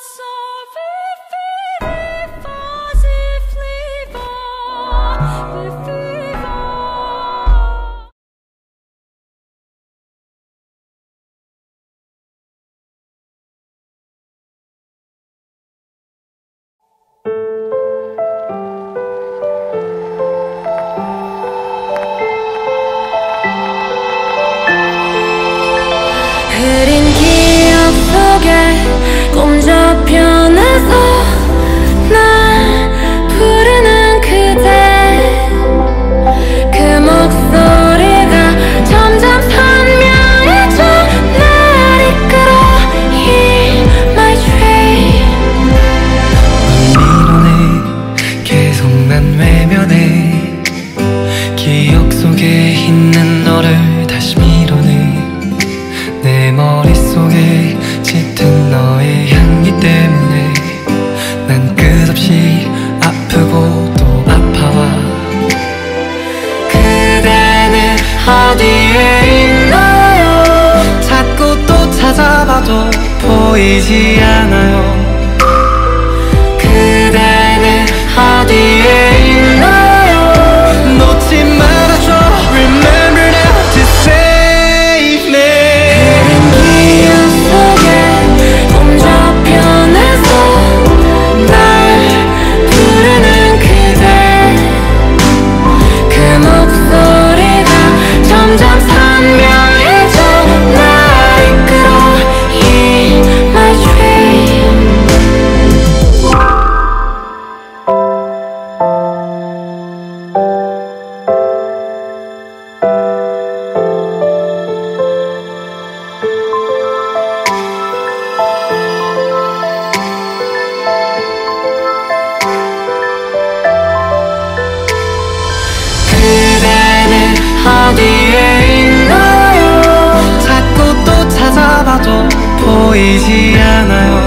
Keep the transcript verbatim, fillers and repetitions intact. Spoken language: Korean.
흐린 기억 속에 꿈 저편에서 날 부르는 그대, 그 목소리가 점점 선명해져 날 이끌어 Hear my dream. 넌 밀어내 계속 난 외면해 기억 속에 있는 너를 다시 밀어내 내 머릿속에 짙은 너의 향기 때문에 난 끝없이 아프고 또 아파와 그대는 어디에 있나요? 찾고 또 찾아봐도 보이지 않아요. 그대는 어디에 있나요? 놓지 말아줘. Remember now to save me. 어디에 있나요? 찾고 또 찾아봐도 보이지 않아요.